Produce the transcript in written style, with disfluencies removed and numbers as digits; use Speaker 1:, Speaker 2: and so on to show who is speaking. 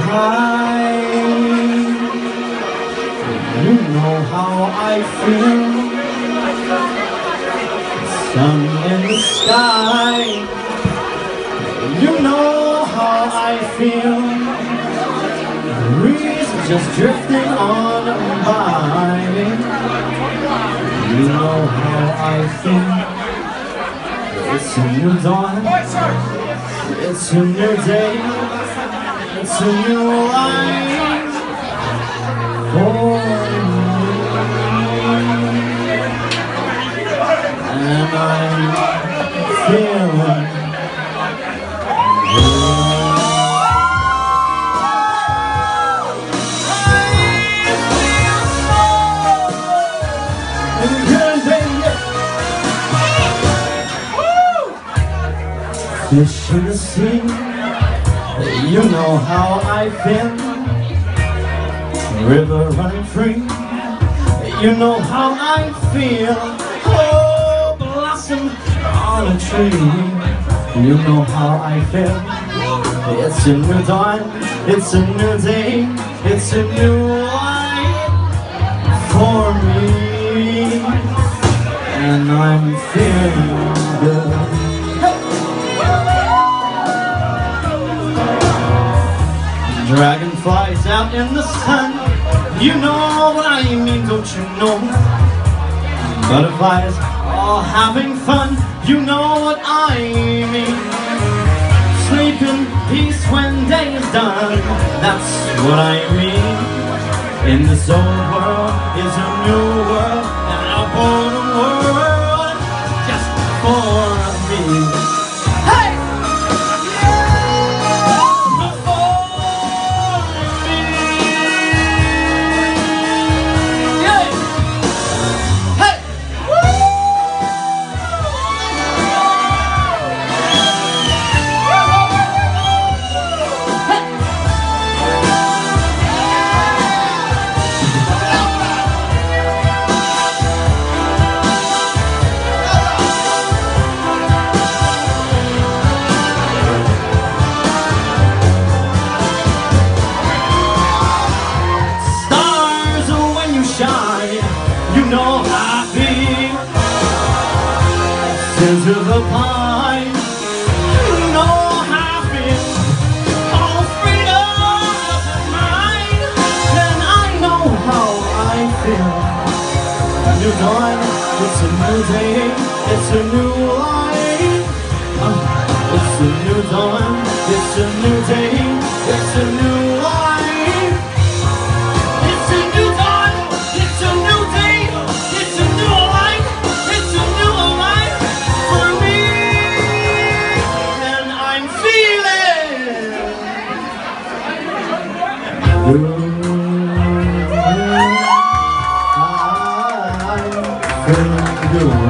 Speaker 1: high. You know how I feel. Sun in the sky. You know how I feel. The breeze just drifting on by. You know how I feel. It's a new dawn. It's a new day. It's a new life for me. And I'm feeling fish in the sea, you know how I've been. River running free, you know how I feel. Oh, blossom on a tree, you know how I feel. It's a new dawn, it's a new day, it's a new life for me. And I'm feeling good. Dragonflies out in the sun, you know what I mean, don't you know? Butterflies all having fun, you know what I mean. Sleep in peace when day is done, that's what I mean. In this old world is a new world, and a born world just for me. You know how I feel. Into the pine, you know how I feel. All freedom is mine, and I know how I feel. New dawn, it's a new day, it's a new life. It's a new dawn, it's a new day, it's a new life. I'm feeling good.